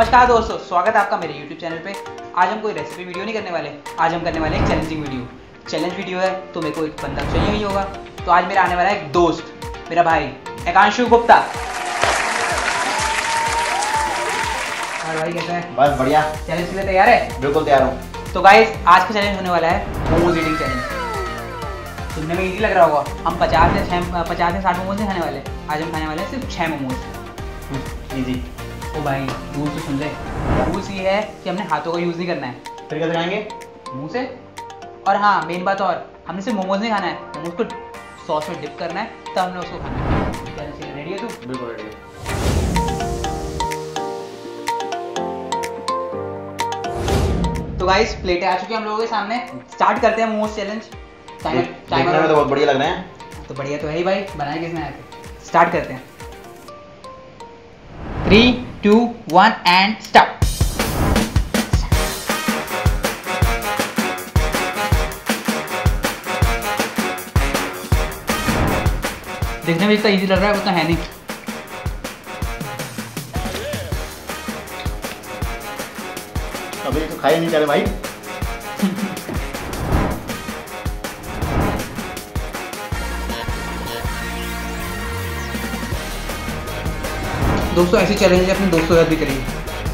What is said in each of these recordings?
नमस्कार दोस्तों, स्वागत है आपका मेरे YouTube चैनल पे। आज हम कोई रेसिपी वीडियो नहीं करने वाले, आज हम करने वाले एक चैलेंजिंग वीडियो। चैलेंज वीडियो है तो मेरे को एक बंदा चाहिए ही होगा। तो आज मेरा आने वाला है एक दोस्त, मेरा भाई एकांशु गुप्ता। और भाई कैसा है? बस बढ़िया। चैलेंज के लिए तैयार है? बिल्कुल तैयार हूँ। तो गाइस, आज का चैलेंज होने वाला है मोमोज ईटिंग चैलेंज। सुनने में इजी लग रहा होगा। हम 50 से 60 मोमोज नहीं खाने वाले, आज हम खाने वाले हैं सिर्फ 6 मोमोज। इजी। ओ भाई, रूल तो सुन ले। रूल्स ये है कि हमने हाथों का यूज़ नहीं करना है। फिर कैसे खाएंगे? मुंह से। और हाँ, मेन बात और, हमने सिर्फ मोमोज नहीं खाना है, मोमोज को सॉस में डिप करना है, तब हमने उसको खाना है। रेडी है तू? बिल्कुल रेडी। तो गाइस, प्लेटें आ चुकी हैं हम लोगों के सामने। स्टार्ट करते हैं मोमोज चैलेंज। देखने में तो बहुत बढ़िया लग रहे हैं। तो बढ़िया तो है ही भाई, बनाए किसने आए थे। स्टार्ट करते हैं। 3, 2, 1 एंड स्टार्ट। देखने में जितना इजी लग रहा है उतना है नहीं। अभी तो खाए नहीं जा रहे भाई। दोस्तों, ऐसी चैलेंज अपने दोस्तों के साथ भी करिए।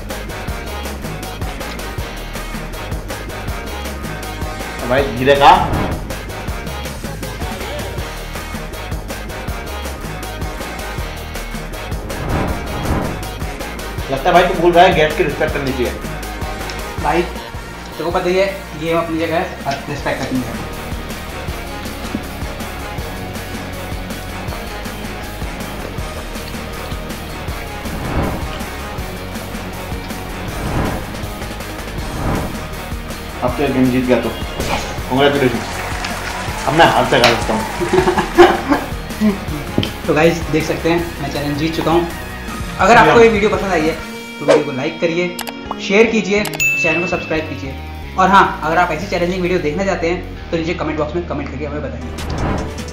भाई धीरे का। लगता है भाई तू भूल रहा है, गेस्ट की रिस्पेक्ट करनी चाहिए। भाई तेरे को पता ही है, ये अपनी जगह है, रिस्पेक्ट करनी है। अब तो गेम जीत गया तो कांग्रेचुलेशन। अब मैं हाथ से खा सकता हूँ। तो गाइस, देख सकते हैं मैं चैलेंज जीत चुका हूँ। अगर आपको ये वीडियो पसंद आई है तो वीडियो को लाइक करिए, शेयर कीजिए, चैनल को सब्सक्राइब कीजिए। और हाँ, अगर आप ऐसी चैलेंजिंग वीडियो देखना चाहते हैं तो नीचे कमेंट बॉक्स में कमेंट करके हमें बताइए।